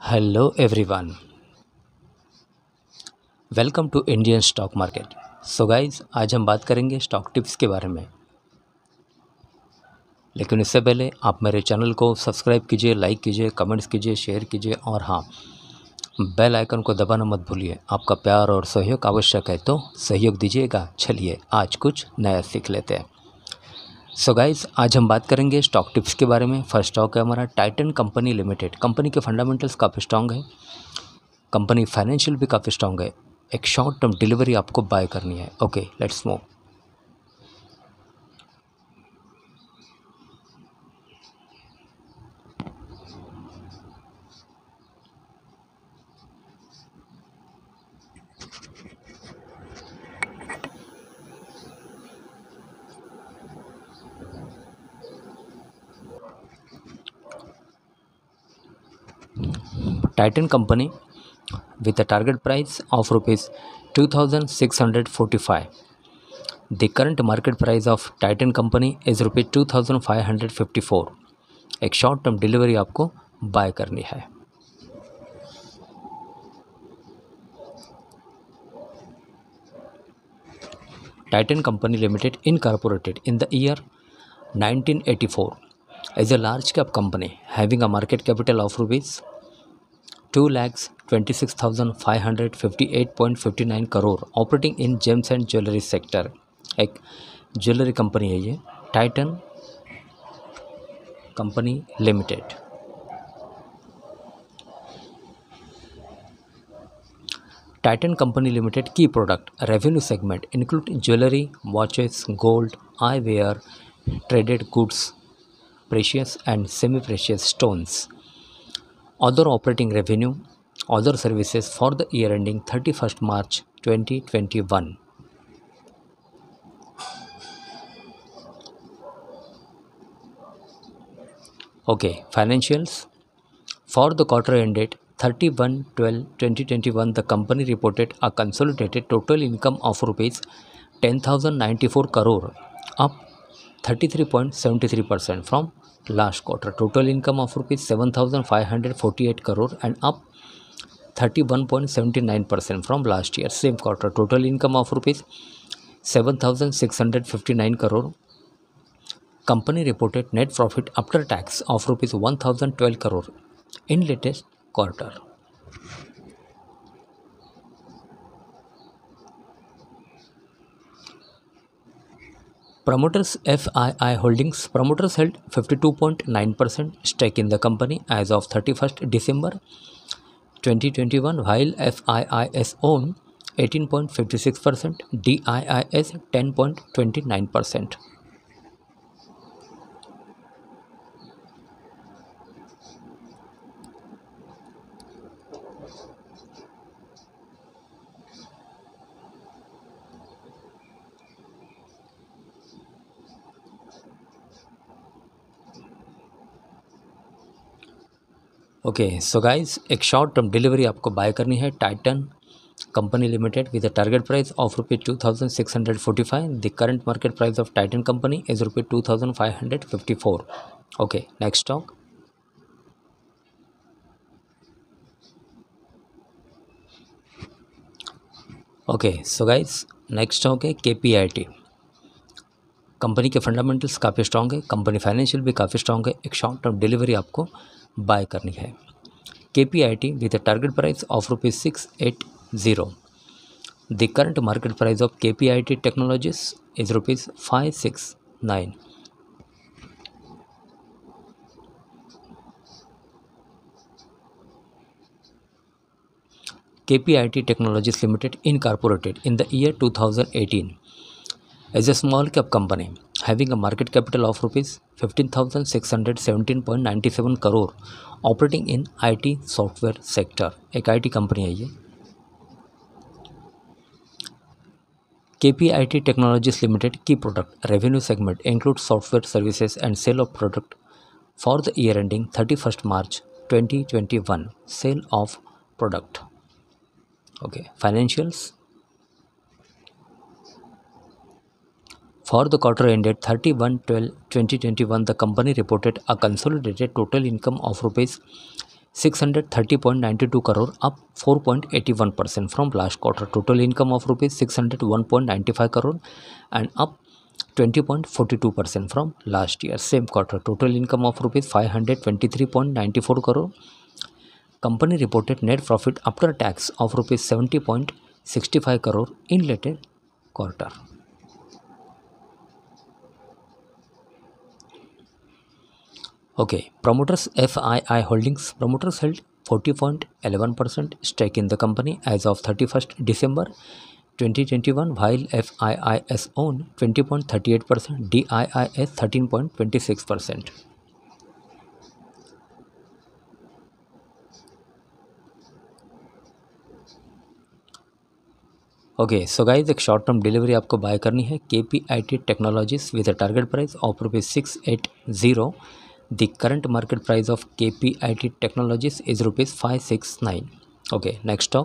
Hello everyone, welcome to Indian stock market. So guys, आज हम बात करेंगे स्टॉक टिप्स के बारे में। लेकिन इससे पहले आप मेरे चैनल को सब्सक्राइब कीजिए, लाइक कीजिए, कमेंट्स कीजिए, शेयर कीजिए और हाँ, बेल आइकन को दबाना मत भूलिए। आपका प्यार और सहयोग आवश्यक है, तो सहयोग दीजिएगा। चलिए आज कुछ नया सीख लेते हैं। सो गाइस, आज हम बात करेंगे स्टॉक टिप्स के बारे में। फर्स्ट स्टॉक है हमारा टाइटन कंपनी लिमिटेड। कंपनी के फंडामेंटल्स काफ़ी स्ट्रांग है, कंपनी फाइनेंशियल भी काफ़ी स्ट्रांग है। एक शॉर्ट टर्म डिलीवरी आपको बाय करनी है। Okay, let's move. Titan company with a target price of rupees 2645. The current market price of Titan company is rupees 2554. एक शॉर्ट टर्म डिलीवरी आपको बाय करनी है। Titan Company Limited incorporated in the year 1984 is a large cap company having a market capital of rupees 2,26,558.59 crore, operating in gems and jewellery sector. एक jewellery company है ये, Titan company limited. Titan company limited की product revenue segment include jewellery, watches, gold, eyewear, traded goods, precious and semi precious stones. Other operating revenue, other services for the year ending 31st March 2021. Okay, financials. For the quarter ended 31/12/2021, the company reported a consolidated total income of rupees 10,094 crore, up 33.73% from last quarter. Total income of rupees 7,548 crore and up 31.79% from last year same quarter. Total income of rupees 7,659 crore. Company reported net profit after tax of rupees 1,012 crore in latest quarter. Promoters FII Holdings. Promoters held 52.9% stake in the company as of 31st December 2021, while FIIs own 18.56%, DIIs 10.29%. Okay so guys, एक short term delivery आपको buy करनी है Titan company limited with a target price of rupees 2645. The current market price of Titan company is rupees 2554. Okay, next stock. Okay so guys, next stock है KPIT। Company के fundamentals काफ़ी strong है, company financial भी काफ़ी strong है। एक short term delivery आपको buy करनी है। KPIT with a target price of rupees 680. The current market price of KPIT Technologies is rupees 569. KPIT Technologies Limited incorporated in the year 2018 is a small cap company having a market capital of rupees 15,617.97 crore, operating in IT software sector. एक IT company है ये। KPIT Technologies Limited key product revenue segment includes software services and sale of product for the year ending 31st March 2021. Sale of product. Okay, financials. For the quarter ended 31/12/2021, the company reported a consolidated total income of rupees 630.92 crore, up 4.81% from last quarter. Total income of rupees 601.95 crore and up 20.42% from last year same quarter. Total income of rupees 523.94 crore. Company reported net profit after tax of rupees 70.65 crore in latest quarter. Okay, promoters FII Holdings. Promoters held 40.11% stake in the company as of 31st December 2021, while FIIS owned 20.38%, DIIS 13.26%. Okay so guys एक short term delivery आपको buy करनी है KPIT technologies with a target price of rupees 680. The current market price of KPIT technologies is rupees 569. Okay next stock.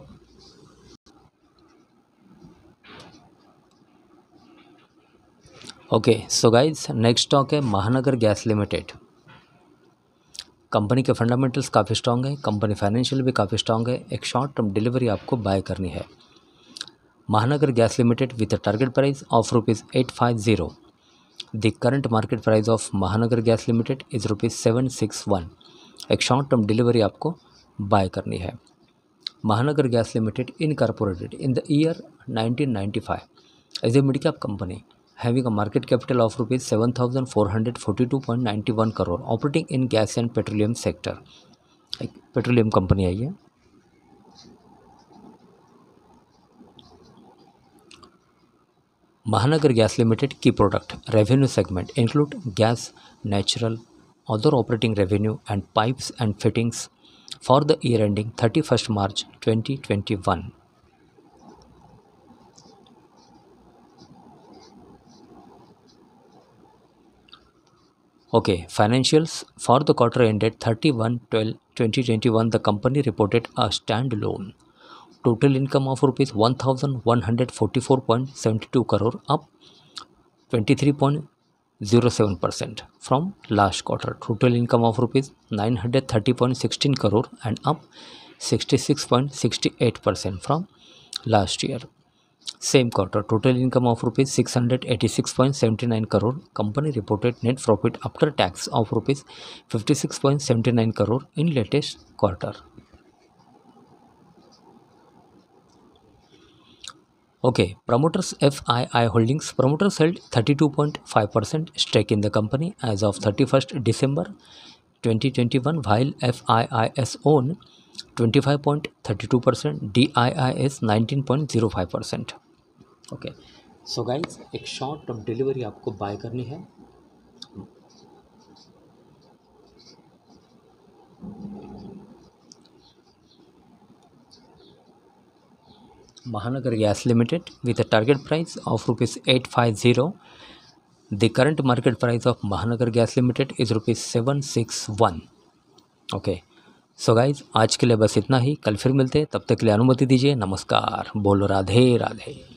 Okay so guys next stock है Mahanagar gas limited. Company के fundamentals काफ़ी strong है, company financial भी काफ़ी strong है. एक short term delivery आपको buy करनी है Mahanagar gas limited with a target price of rupees 850. The current market price of Mahanagar gas limited is rupees 761. एक शॉर्ट टर्म डिलीवरी आपको बाय करनी है Mahanagar gas limited incorporated in the year 1995 as a mid cap company having a market capital of rupees 7,442.91 crore, operating in gas and petroleum sector. एक petroleum company आई है. Mahanagar gas limited की product revenue segment include gas, natural, other operating revenue and pipes and fittings for the year ending 31st March 2021. Okay, financials for the quarter ended 31/12/2021. The company reported a standalone total income of rupees 1,144.72 crore, up 23.07% from last quarter. Total income of rupees 930.16 crore and up 66.68% from last year same quarter. Total income of rupees 686.79 crore. Company reported net profit after tax of rupees 56.79 crore in latest quarter. Okay, promoters FII Holdings. Promoters held 32.5% stake in the company as of 31st December 2021, while FIIS owned 25.32%, DIIS 19.05%. Okay so guys एक short term delivery आपको buy करनी है Mahanagar gas limited with a target price of rupees 850. The current market price of Mahanagar gas limited is rupees 761. Okay so guys आज के लिए बस इतना ही. कल फिर मिलते, तब तक के लिए अनुमति दीजिए. नमस्कार. बोलो राधे राधे.